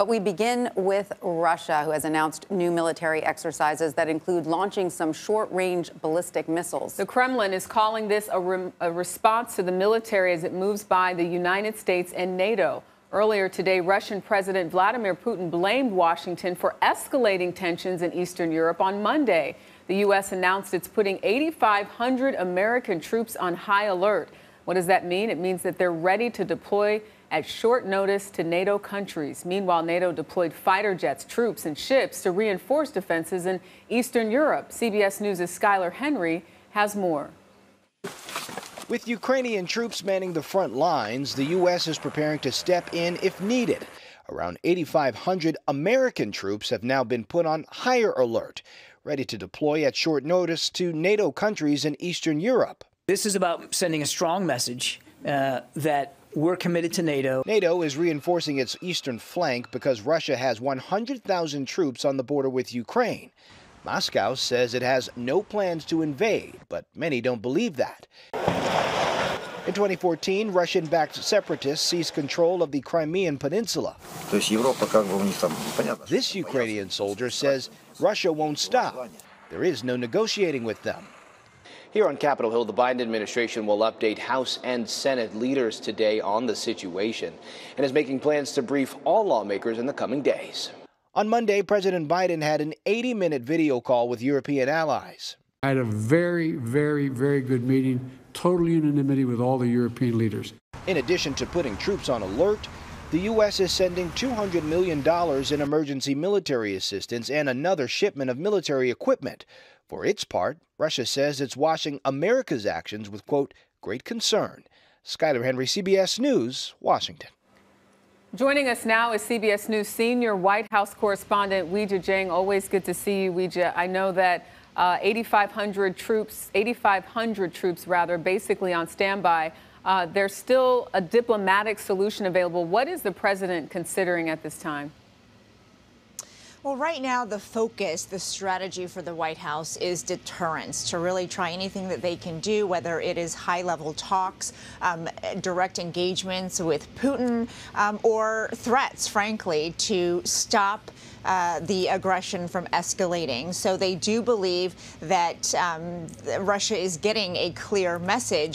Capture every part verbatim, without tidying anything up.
But we begin with Russia, who has announced new military exercises that include launching some short-range ballistic missiles. The Kremlin is calling this a, re a response to the military as it moves by the United States and NATO. Earlier today, Russian President Vladimir Putin blamed Washington for escalating tensions in Eastern Europe. On Monday, the U S announced it's putting eighty-five hundred American troops on high alert. What does that mean? It means that they're ready to deploy at short notice to NATO countries. Meanwhile, NATO deployed fighter jets, troops, and ships to reinforce defenses in Eastern Europe. C B S News' Skylar Henry has more. With Ukrainian troops manning the front lines, the U S is preparing to step in if needed. Around eighty-five hundred American troops have now been put on higher alert, ready to deploy at short notice to NATO countries in Eastern Europe. This is about sending a strong message uh, that we're committed to NATO. NATO is reinforcing its eastern flank because Russia has one hundred thousand troops on the border with Ukraine. Moscow says it has no plans to invade, but many don't believe that. In twenty fourteen, Russian-backed separatists seized control of the Crimean Peninsula. This Ukrainian soldier says Russia won't stop. There is no negotiating with them. Here on Capitol Hill, the Biden administration will update House and Senate leaders today on the situation and is making plans to brief all lawmakers in the coming days. On Monday, President Biden had an eighty minute video call with European allies. I had a very, very, very good meeting, total unanimity with all the European leaders. In addition to putting troops on alert, the U S is sending two hundred million dollars in emergency military assistance and another shipment of military equipment. For its part, Russia says it's watching America's actions with, quote, great concern. Skylar Henry, C B S News, Washington. Joining us now is C B S News senior White House correspondent Weijia Jiang. Always good to see you, Weijia. I know that uh, eighty-five hundred troops, eighty-five hundred troops rather, basically on standby. Uh, there's still a diplomatic solution available. What is the president considering at this time? Well, right now, the focus, the strategy for the White House is deterrence, to really try anything that they can do, whether it is high-level talks, um, direct engagements with Putin, um, or threats, frankly, to stop Uh, the aggression from escalating. So they do believe that um, Russia is getting a clear message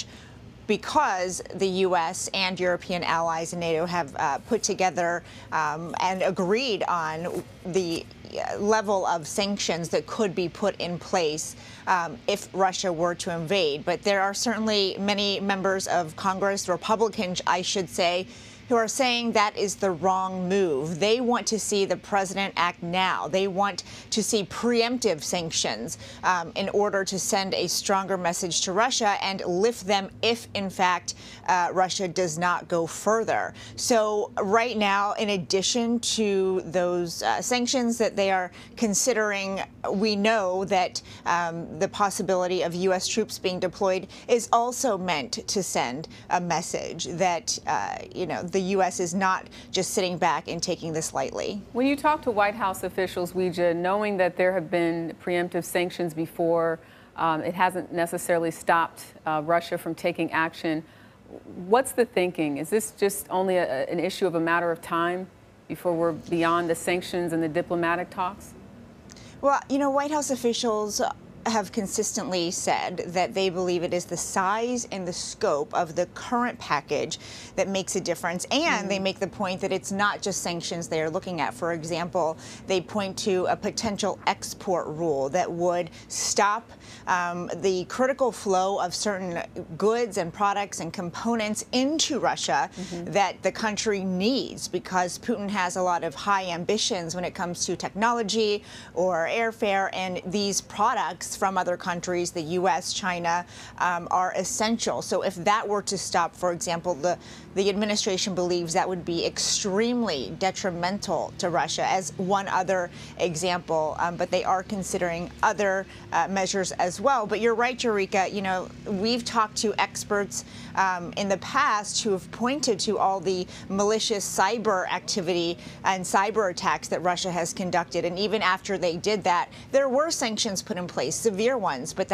because the U S and European allies and NATO have uh, put together um, and agreed on the level of sanctions that could be put in place um, if Russia were to invade. But there are certainly many members of Congress, Republicans, I should say, who are saying that is the wrong move. They want to see the president act now. They want to see preemptive sanctions um, in order to send a stronger message to Russia and lift them if, in fact, uh, Russia does not go further. So right now, in addition to those uh, sanctions that they are considering, we know that um, the possibility of U S troops being deployed is also meant to send a message that, uh, you know, the U S is not just sitting back and taking this lightly. When you talk to White House officials, Weijia, knowing that there have been preemptive sanctions before, um, it hasn't necessarily stopped uh, Russia from taking action. What's the thinking? Is this just only a, an issue of a matter of time before we're beyond the sanctions and the diplomatic talks? Well, you know, White House officials have consistently said that they believe it is the size and the scope of the current package that makes a difference. And mm. they make the point that it's not just sanctions they are looking at. For example, they point to a potential export rule that would stop um, the critical flow of certain goods and products and components into Russia mm-hmm. that the country needs, because Putin has a lot of high ambitions when it comes to technology or airfare, and these products from other countries, the U S, China, um, are essential. So if that were to stop, for example, the, the administration believes that would be extremely detrimental to Russia, as one other example. Um, but they are considering other uh, measures as well. But you're right, Eureka. You know, we've talked to experts um, in the past who have pointed to all the malicious cyber activity and cyber attacks that Russia has conducted. And even after they did that, there were sanctions put in place, severe ones, but that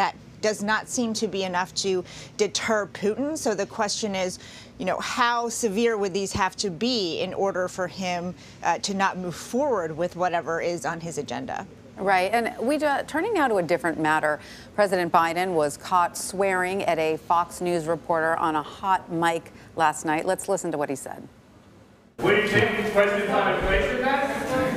does not seem to be enough to deter Putin. So the question is, you know, how severe would these have to be in order for him uh, to not move forward with whatever is on his agenda? Right. And we uh, turning now to a different matter. President Biden was caught swearing at a Fox News reporter on a hot mic last night. Let's listen to what he said. Will you take questions on inflation then?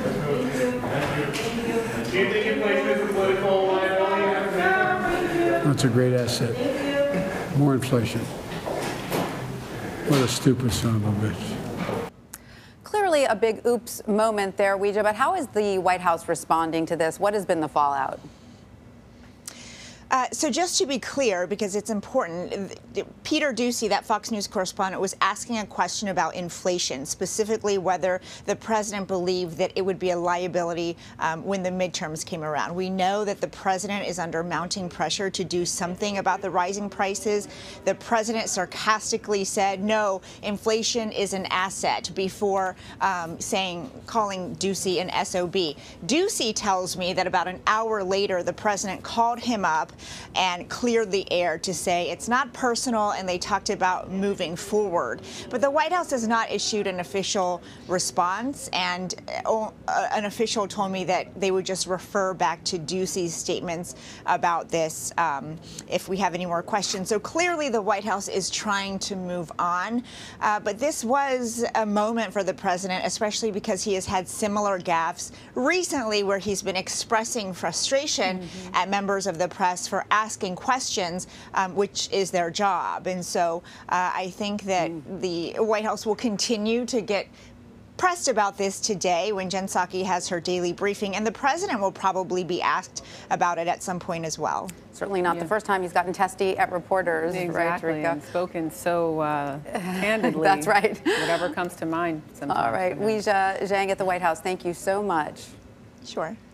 Do you think inflation is a political liability? That's a great asset. More inflation. What a stupid son of a bitch. Clearly a big oops moment there, Weijia, but how is the White House responding to this? What has been the fallout? Uh, so just to be clear, because it's important, Peter Doocy, that Fox News correspondent, was asking a question about inflation, specifically whether the president believed that it would be a liability um, when the midterms came around. We know that the president is under mounting pressure to do something about the rising prices. The president sarcastically said, no, inflation is an asset, before um, saying, calling Doocy an S O B. Doocy tells me that about an hour later, the president called him up and cleared the air to say it's not personal, and they talked about moving forward. But the White House has not issued an official response, and uh, an official told me that they would just refer back to Doocy's statements about this um, if we have any more questions. So clearly the White House is trying to move on, uh, but this was a moment for the president, especially because he has had similar gaffes recently where he's been expressing frustration mm-hmm. at members of the press for asking questions, um, which is their job. And so uh, I think that mm. the White House will continue to get pressed about this today when Jen Psaki has her daily briefing, and the president will probably be asked about it at some point as well. Certainly not yeah. the first time he's gotten testy at reporters. Exactly, right, and spoken so uh, candidly. That's right. Whatever comes to mind sometimes. All right, Weijia Jiang at the White House, thank you so much. Sure.